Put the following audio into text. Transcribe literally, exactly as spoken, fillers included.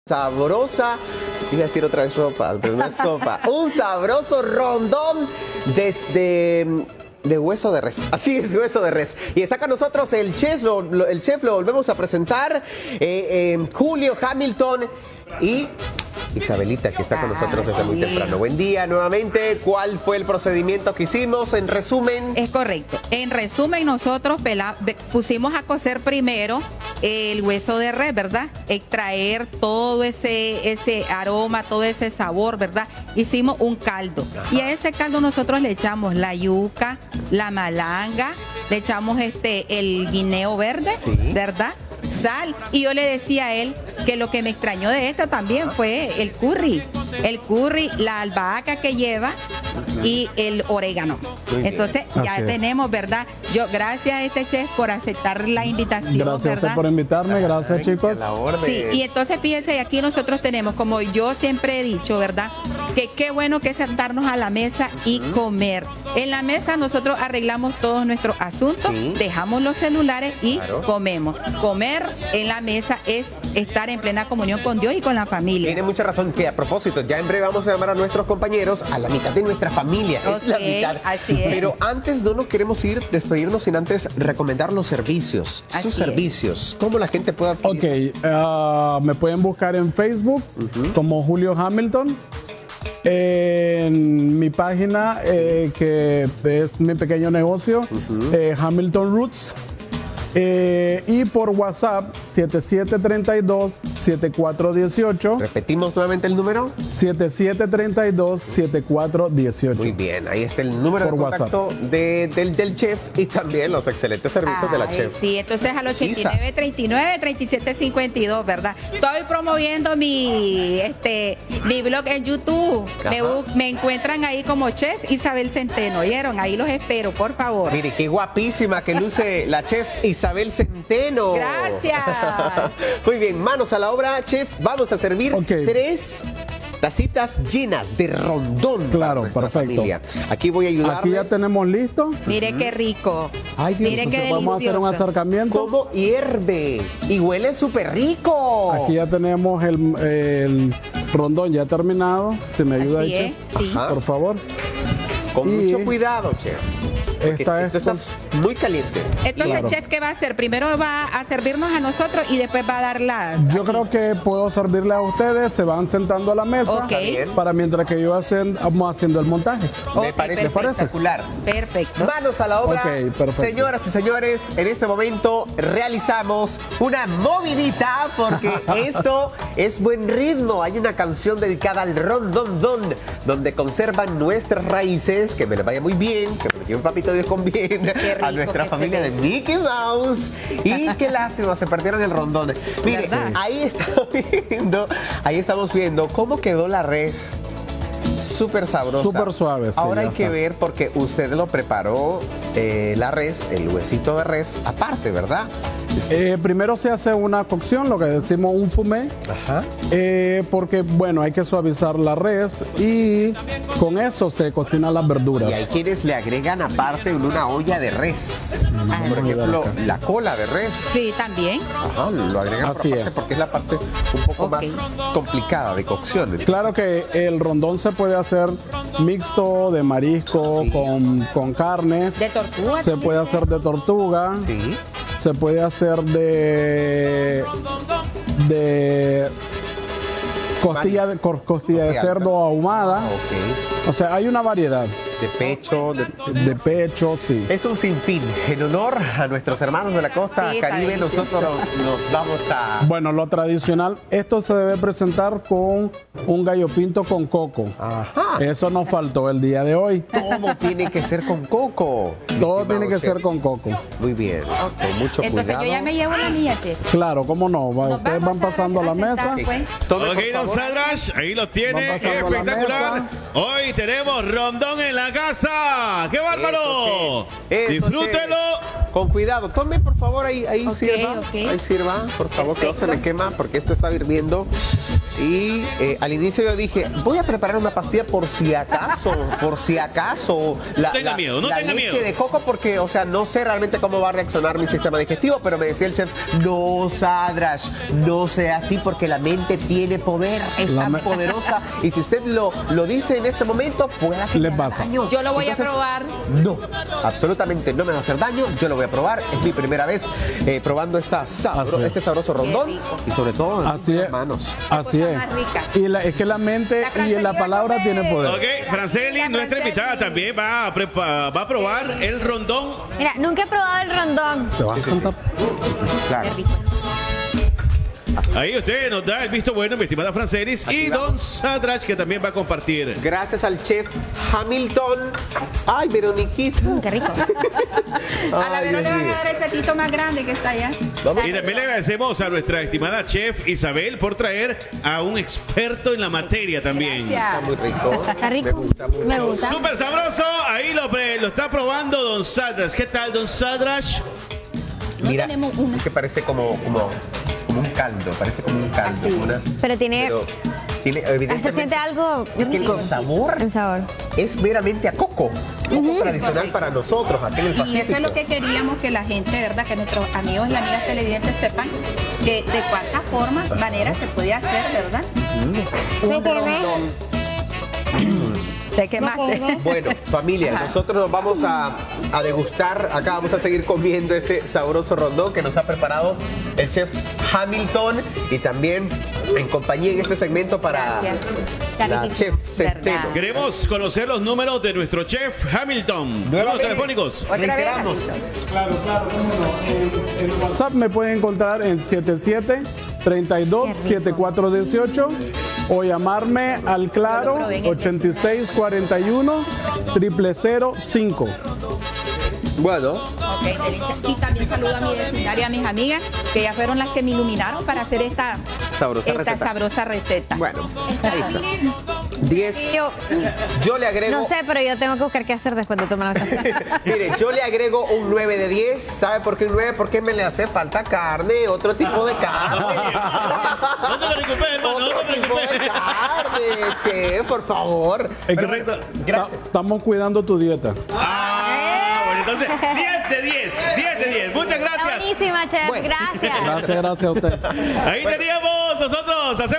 Sabrosa, iba a decir otra vez sopa, pero no es sopa. Un sabroso rondón desde de hueso de res. Así es, hueso de res. Y está con nosotros el chef, lo, lo, el chef lo volvemos a presentar, eh, eh, Julio Hamilton y Isabelita, que está con nosotros desde muy temprano. Buen día nuevamente. ¿Cuál fue el procedimiento que hicimos? En resumen. Es correcto. En resumen, nosotros pela, pusimos a cocer primero el hueso de res, ¿verdad? Extraer todo ese, ese aroma, todo ese sabor, ¿verdad? Hicimos un caldo. Ajá. Y a ese caldo nosotros le echamos la yuca, la malanga, le echamos este el guineo verde, ¿sí? ¿Verdad? Sal. Y yo le decía a él que lo que me extrañó de esto también fue el curry. El curry, la albahaca que lleva y el orégano. Entonces ya Así tenemos, es. ¿verdad? Yo, gracias a este chef por aceptar la invitación. Gracias ¿verdad? a usted por invitarme, gracias Ay, chicos. Sí, y entonces fíjense, aquí nosotros tenemos, como yo siempre he dicho, ¿verdad? Que qué bueno que es sentarnos a la mesa y uh-huh. comer. En la mesa nosotros arreglamos todos nuestros asuntos, sí. dejamos los celulares y claro. comemos. Comer en la mesa es estar en plena comunión con Dios y con la familia. Tiene mucha razón, que a propósito, ya en breve vamos a llamar a nuestros compañeros a la mitad de nuestra familia. Okay, es la mitad. Así es. Pero antes no nos queremos ir, despedirnos sin antes recomendar los servicios, así sus es. servicios. ¿Cómo la gente puede adquirir? Ok, uh, me pueden buscar en Facebook uh-huh. como Julio Hamilton. En mi página, eh, que es mi pequeño negocio, uh-huh. eh, Hamilton Roots. Eh, y por WhatsApp siete siete tres dos, siete cuatro uno ocho. Repetimos nuevamente el número. siete siete tres dos, siete cuatro uno ocho. Muy bien, ahí está el número por de contacto de, del, del chef y también los excelentes servicios Ay, de la chef. Sí, entonces al ochenta y nueve, treinta y nueve, treinta y siete cincuenta y dos, ¿verdad? Estoy promoviendo mi, este, mi blog en YouTube. Me, me encuentran ahí como chef Isabel Centeno, ¿oyeron? Ahí los espero, por favor. Mire, qué guapísima que luce la chef Isabel Centeno. Gracias. Muy bien, manos a la obra, chef. Vamos a servir okay. tres tacitas llenas de rondón. Claro, para perfecto. Familia. Aquí voy a ayudar. Aquí ya tenemos listo. Mire qué rico. Ay, Dios. Mire qué delicioso. Vamos a hacer un acercamiento. ¿Cómo hierve? Y huele súper rico. Aquí ya tenemos el, el rondón ya terminado. Si me ayuda Así ahí, es, sí. por favor. Con y mucho cuidado, chef. Esta esto está muy caliente. Entonces, claro. chef, ¿qué va a hacer? Primero va a servirnos a nosotros y después va a dar la... Yo aquí. creo que puedo servirle a ustedes, se van sentando a la mesa okay. para mientras que yo hacen, vamos haciendo el montaje. Okay, Me parece espectacular. Perfecto. Manos a la obra. Okay, señoras y señores, en este momento realizamos una movidita porque esto es buen ritmo. Hay una canción dedicada al rondondón, donde conservan nuestras raíces, que me les vaya muy bien, que me lleve un papito Dios con bien, rico, a nuestra familia de Mickey Mouse. Y qué lástima, se perdieron el rondón. Mire, ¿verdad? ahí estamos viendo, ahí estamos viendo cómo quedó la res. Súper sabrosa. Súper suave. Sí, Ahora hay está. que ver porque usted lo preparó eh, la res, el huesito de res aparte, ¿verdad? Eh, primero se hace una cocción, lo que decimos un fumé. Ajá. Eh, porque, bueno, hay que suavizar la res y con eso se cocinan las verduras. Y hay quienes le agregan aparte en una olla de res. Ah, por ejemplo, la cola de res. Sí, también. Ajá, lo agregan por Así aparte es. porque es la parte un poco okay. más complicada de cocción. Claro que el rondón se puede hacer mixto de marisco sí. con, con carnes. De tortuga. Se puede hacer de tortuga. Sí. Se puede hacer de de costilla de, costilla de cerdo ahumada. Okay. O sea, hay una variedad. De pecho, de, de pecho, sí. Es un sinfín. En honor a nuestros hermanos de la costa sí, Caribe, nosotros nos, nos vamos a... Bueno, lo tradicional, esto se debe presentar con un gallo pinto con coco. Ajá. Eso nos faltó el día de hoy. Todo tiene que ser con coco. Todo tiene que ser con coco. Muy bien, okay. con mucho Entonces, cuidado. Yo ya me llevo la mía, chef. Claro, cómo no. Nos Ustedes van pasando a la mesa. Okay. Ok, don Sadrash, ahí lo tiene, espectacular. Hoy tenemos rondón en la casa. ¡Qué bárbaro! Eso, Eso, disfrútelo. Che. Con cuidado. Tome, por favor, ahí, ahí okay, sirva. Okay. Ahí sirva, por favor, Perfecto. que no se le quema porque esto está hirviendo. Y eh, al inicio yo dije, voy a preparar una pastilla por si acaso, por si acaso. La, no tenga la, miedo, no la tenga leche miedo. de coco porque, o sea, no sé realmente cómo va a reaccionar mi sistema digestivo, pero me decía el chef, no, Sadrash, no sea así porque la mente tiene poder, es La tan me- poderosa y si usted lo, lo dice en este momento, pueda que Le le haga pasa. daño. Yo lo voy Entonces, a probar. No, absolutamente no me va a hacer daño, yo lo voy a probar, es mi primera vez eh, probando esta sabro, Así es. este sabroso rondón rico. y sobre todo en Así mis es. manos. Así cosa es. más rica. Y la- es que la mente La y Franceli la va a palabra comer. tiene poder. Ok, Franceli, La nuestra Franceli. invitada también va a, prepa- va a probar el rondón. Mira, nunca he probado el rondón. Te vas a cantar. Claro. Qué rico. Ahí usted nos da el visto bueno, mi estimada Francelis. Aquí Y vamos. Don Sadrach, que también va a compartir. Gracias al chef Hamilton. Ay, Veroniquita. Mm, qué rico. A la Ay, Vero le Dios van mío. a dar el platito más grande que está allá. Vamos. Y también le agradecemos a nuestra estimada chef Isabel por traer a un experto en la materia también. Está Gracias. muy rico. Está rico. Me gusta mucho. Me gusta. Súper sabroso, ahí lo, pre- lo está probando Don Sadrach. ¿Qué tal, Don Sadrach? Mira, tenemos una. es que parece como, como, como un caldo, parece como un caldo. Así. una- Pero tiene. pero tiene Se evidentemente siente algo es que rico. el sabor El sabor. es meramente a coco. Coco tradicional para nosotros aquí en el Y Pacífico. eso es lo que queríamos que la gente, ¿verdad? Que nuestros amigos y las amigas televidentes sepan que de cuántas formas, maneras se puede hacer, ¿verdad? ¿Me quemé? Te quemaste. Bueno, familia, Ajá. nosotros nos vamos a, a degustar, acá vamos a seguir comiendo este sabroso rondón que nos ha preparado el chef Hamilton y también en compañía en este segmento para Gracias. Está la riquísimo. chef Centeno. ¿Verdad? Queremos conocer los números de nuestro chef Hamilton. Números Nuevamente, telefónicos. Otra vez, reiteramos, Hamilton. Claro, claro, cómo no. En, en WhatsApp me pueden encontrar en setenta y siete, treinta y dos, setenta y cuatro dieciocho o llamarme al claro ochenta y seis cuarenta y uno, cero cero cero cinco. bueno, Ok, delicia. Y también saludo a mi vecindario y a mis amigas, que ya fueron las que me iluminaron para hacer esta Sabrosa esta receta. sabrosa receta. bueno, ahí está. diez. Yo- Yo le agrego. No sé, pero yo tengo que buscar qué hacer después de tomar la café. Mire, yo le agrego un nueve de diez. ¿Sabe por qué un nueve? Porque me le hace falta carne, otro tipo de carne. No te preocupes, hermano, no Otro te tipo de preocupes. carne, che, por favor. Es que Perfecto. Gracias. Estamos cuidando tu dieta. Ah, bueno, entonces, diez de diez, diez de diez. Muchas Está gracias. buenísima, chef. Bueno. Gracias. Gracias, gracias a usted. Ahí teníamos nosotros. Hacemos